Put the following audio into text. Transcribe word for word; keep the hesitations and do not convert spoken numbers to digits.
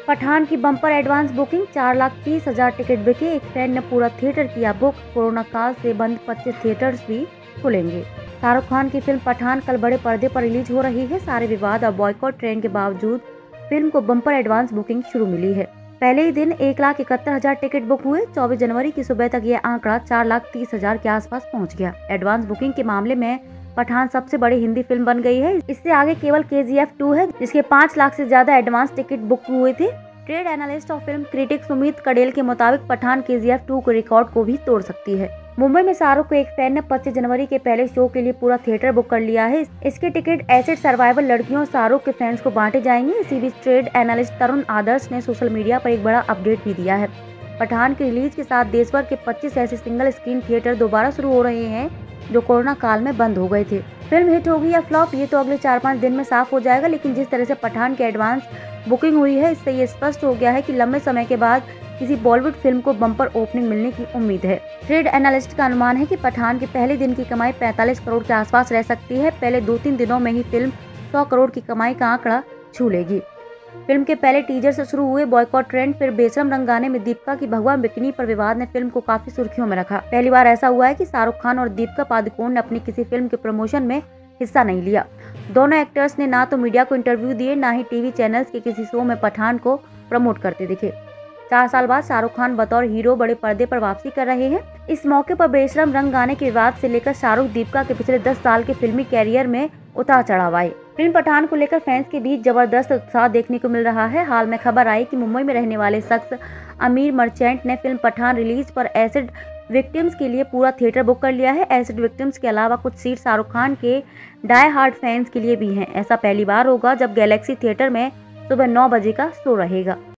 पठान की bumper advance booking, चार लाख तीस हजार टिकट बिके। एक फैन ने पूरा थिएटर किया बुक। कोरोना काल से बंद पच्चीस थिएटर्स भी खुलेंगे। शाहरुख खान की फिल्म पठान कल बड़े पर्दे पर रिलीज हो रही है। सारे विवाद और बॉयकॉट ट्रेंड के बावजूद फिल्म को बम्पर एडवांस बुकिंग शुरू मिली है। पहले ही दिन एक लाख इकहत्तर हजार टिकट बुक हुए। चौबीस जनवरी की सुबह तक ये आंकड़ा चार लाख तीस हजार के आसपास पहुंच गया। एडवांस बुकिंग के मामले में पठान सबसे बड़ी हिंदी फिल्म बन गई है। इससे आगे केवल के जी एफ टू है, जिसके पाँच लाख से ज्यादा एडवांस टिकट बुक हुए थे। ट्रेड एनालिस्ट और फिल्म क्रिटिक सुमित कडेल के मुताबिक Pathaan K G F two के रिकॉर्ड को भी तोड़ सकती है। मुंबई में शाहरुख को एक फैन ने पच्चीस जनवरी के पहले शो के लिए पूरा थिएटर बुक कर लिया है। इसके टिकट एसिड सर्वाइवल लड़कियों और शाहरुख के फैंस को बांटे जाएंगे। इसी बीच ट्रेड एनालिस्ट तरुण आदर्श ने सोशल मीडिया पर एक बड़ा अपडेट भी दिया है। पठान की रिलीज के साथ देशभर के पच्चीस ऐसे सिंगल स्क्रीन थिएटर दोबारा शुरू हो रहे हैं जो कोरोना काल में बंद हो गए थे। फिल्म हिट होगी या फ्लॉप ये तो अगले चार पाँच दिन में साफ हो जाएगा, लेकिन जिस तरह से पठान की एडवांस बुकिंग हुई है, इससे ये स्पष्ट हो गया है कि लंबे समय के बाद किसी बॉलीवुड फिल्म को बम्पर ओपनिंग मिलने की उम्मीद है। ट्रेड एनालिस्ट का अनुमान है कि पठान के पहले दिन की कमाई पैंतालीस करोड़ के आसपास रह सकती है। पहले दो तीन दिनों में ही फिल्म सौ करोड़ की कमाई का आंकड़ा छू लेगी। फिल्म के पहले टीजर से शुरू हुए बॉयकॉट ट्रेंड, फिर बेशरम रंग गाने में दीपिका की भगवा बिकिनी पर विवाद ने फिल्म को काफी सुर्खियों में रखा। पहली बार ऐसा हुआ है कि शाहरुख खान और दीपिका पादुकोण ने अपनी किसी फिल्म के प्रमोशन में हिस्सा नहीं लिया। दोनों एक्टर्स ने ना तो मीडिया को इंटरव्यू दिए, ना ही टीवी चैनल्स के किसी शो में पठान को प्रमोट करते दिखे। चार साल बाद शाहरुख खान बतौर हीरो बड़े पर्दे पर वापसी कर रहे हैं। इस मौके पर बेशरम रंग गाने के विवाद से लेकर शाहरुख दीपिका के पिछले दस साल के फिल्मी कैरियर में उतार चढ़ाव आए। फिल्म पठान को लेकर फैंस के बीच जबरदस्त उत्साह देखने को मिल रहा है। हाल में खबर आई कि मुंबई में रहने वाले शख्स अमीर मर्चेंट ने फिल्म पठान रिलीज पर एसिड विक्टिम्स के लिए पूरा थिएटर बुक कर लिया है। एसिड विक्टिम्स के अलावा कुछ सीट शाहरुख खान के डाई हार्ड फैंस के लिए भी हैं। ऐसा पहली बार होगा जब गैलेक्सी थिएटर में सुबह नौ बजे का शो रहेगा।